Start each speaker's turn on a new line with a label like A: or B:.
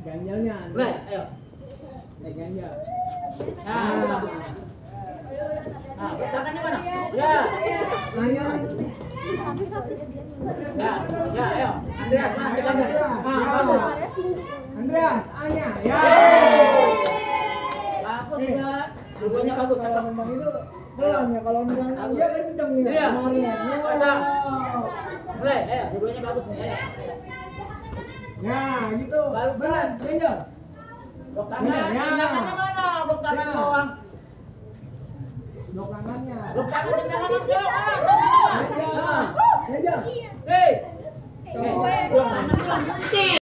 A: Ganjalnya.
B: Mulai, ayo.
A: Ganjal.
B: Nah, itu bagus. Nah, tangannya mana? Ya.
A: Tangan.
B: Ya, ayo. Andreas, mana tangannya? Nah, bagus.
A: Andreas, Anya. Ya.
B: Bagus juga. Dua-duanya bagus.
A: Kalau memang itu pelan ya, kalau memang dia kenceng ya.
B: Iya.
A: Kemarin.
B: Pasang. Mulai, ayo. Dua-duanya bagus nih, ayo.
A: Ya, gitu.
B: Berat.
A: Ganjal.
B: Blok tangan.
A: Ya.
B: Tangannya mana? Blok tangan
A: Ya.
B: doang.
A: Blok tangannya.
B: Blok tangan tendangan langsung. Tangan.
A: Ganjal.
B: Hei. Blok tangan doang.